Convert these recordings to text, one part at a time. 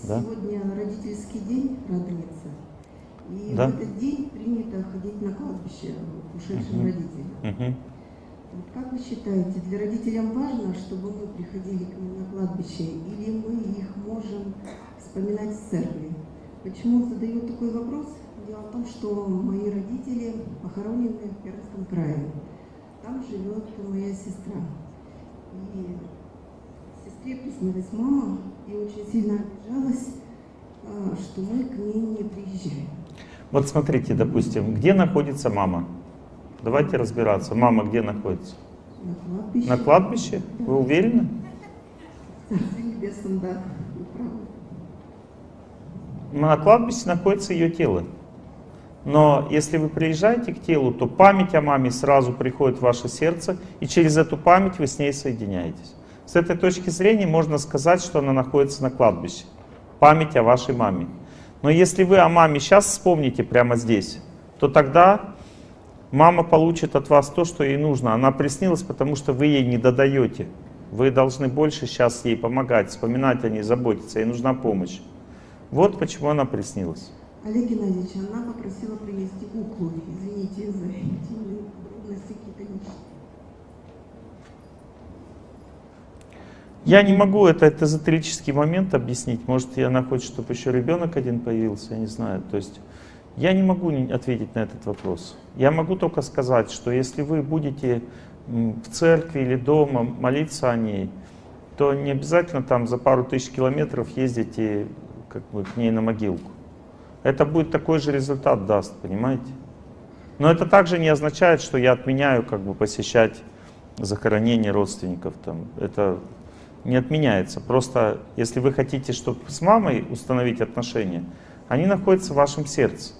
Да? Сегодня родительский день, Радоница. И Да? в этот день принято ходить на кладбище к ушедшим родителям. Вот как вы считаете, для родителей важно, чтобы мы приходили к ним на кладбище, или мы их можем вспоминать в церкви? Почему задаю такой вопрос? Дело в том, что мои родители похоронены в Пермском крае. Там живет моя сестра. И сестре приснилась мама, и очень сильно обижалась, что мы к ней не приезжаем. Вот смотрите, допустим, где находится мама? Давайте разбираться. Мама где находится? На кладбище. На кладбище? Да. Вы уверены? В Царстве Небесном, да, вы правы. На кладбище находится ее тело. Но если вы приезжаете к телу, то память о маме сразу приходит в ваше сердце, и через эту память вы с ней соединяетесь. С этой точки зрения можно сказать, что она находится на кладбище. Память о вашей маме. Но если вы о маме сейчас вспомните прямо здесь, то тогда мама получит от вас то, что ей нужно. Она приснилась, потому что вы ей не додаете. Вы должны больше сейчас ей помогать, вспоминать о ней, заботиться. Ей нужна помощь. Вот почему она приснилась. Олег Геннадьевич, она попросила принести куклу. Извините за эти трудности какие-то. Я не могу этот эзотерический момент объяснить. Может, она хочет, чтобы еще ребенок один появился, я не знаю. То есть я не могу ответить на этот вопрос. Я могу только сказать, что если вы будете в церкви или дома молиться о ней, то не обязательно там за пару тысяч километров ездите как бы к ней на могилку. Это будет такой же результат даст, понимаете? Но это также не означает, что я отменяю как бы посещать захоронение родственников. Там. Это не отменяется. Просто если вы хотите, чтобы с мамой установить отношения, они находятся в вашем сердце.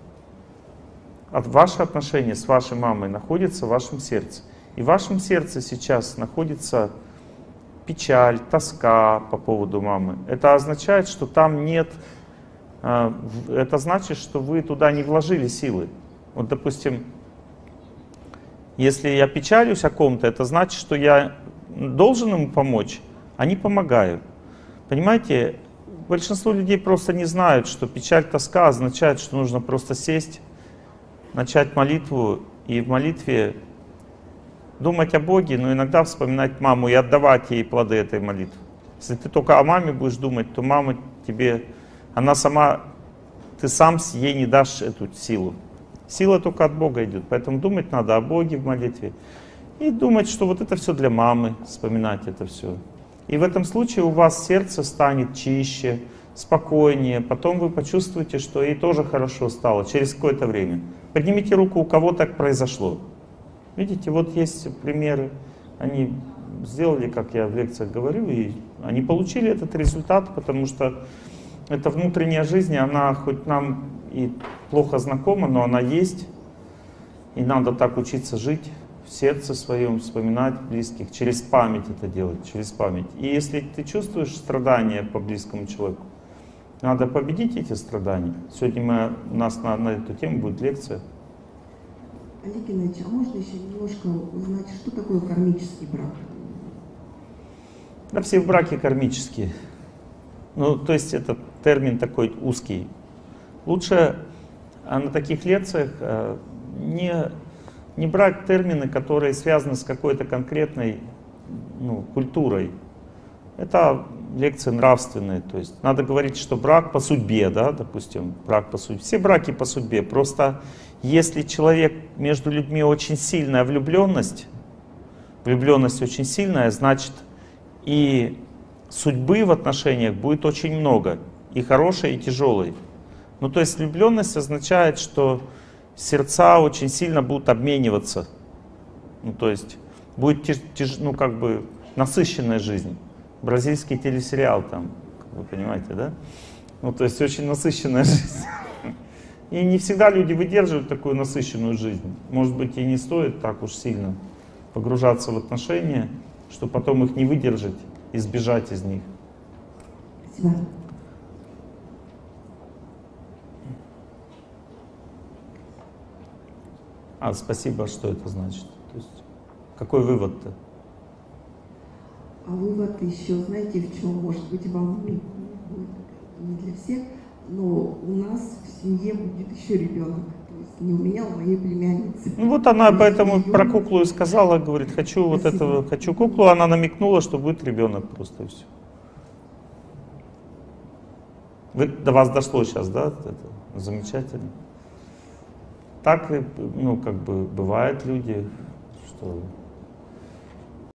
Ваши отношения с вашей мамой находятся в вашем сердце. И в вашем сердце сейчас находится печаль, тоска по поводу мамы. Это означает, что там нет... Это значит, что вы туда не вложили силы. Вот, допустим, если я печалюсь о ком-то, это значит, что я должен ему помочь, а не помогаю. Понимаете, большинство людей просто не знают, что печаль, тоска означает, что нужно просто сесть, начать молитву и в молитве думать о Боге, но иногда вспоминать маму и отдавать ей плоды этой молитвы. Если ты только о маме будешь думать, то мама тебе, она сама, ты сам ей не дашь эту силу. Сила только от Бога идет, поэтому думать надо о Боге в молитве. И думать, что вот это все для мамы, вспоминать это все. И в этом случае у вас сердце станет чище, спокойнее. Потом вы почувствуете, что ей тоже хорошо стало через какое-то время. Поднимите руку, у кого так произошло. Видите, вот есть примеры. Они сделали, как я в лекциях говорю, и они получили этот результат, потому что эта внутренняя жизнь, она хоть нам и плохо знакома, но она есть. И надо так учиться жить. В сердце своем вспоминать близких, через память это делать, через память. И если ты чувствуешь страдания по близкому человеку, надо победить эти страдания. Сегодня у нас на эту тему будет лекция. Олег Геннадьевич, а можно еще немножко узнать, что такое кармический брак? Да, все браки кармические. Ну, то есть это термин такой узкий. Лучше на таких лекциях не брать термины, которые связаны с какой-то конкретной культурой. Это лекции нравственные. То есть надо говорить, что брак по судьбе, да, допустим, брак по судьбе. Все браки по судьбе. Просто если человек, между людьми очень сильная влюбленность очень сильная, значит и судьбы в отношениях будет очень много. И хорошей, и тяжелой. Ну, то есть влюбленность означает, что сердца очень сильно будут обмениваться. Ну, то есть будет насыщенная жизнь. Бразильский телесериал там, вы понимаете, да? Ну, то есть очень насыщенная жизнь. И не всегда люди выдерживают такую насыщенную жизнь. Может быть, и не стоит так уж сильно погружаться в отношения, чтобы потом их не выдержать и сбежать из них. Спасибо. Спасибо, что это значит? То есть, какой вывод-то? А вывод еще, знаете, в чем, может быть, вам будет семье будет еще ребенок. То есть не у меня, а у моей племянницы. Ну вот она поэтому про куклу и сказала, говорит, хочу вот этого, хочу куклу, она намекнула, что будет ребенок просто и все. До вас дошло сейчас, да? Это замечательно. Так, ну, как бы бывают люди, что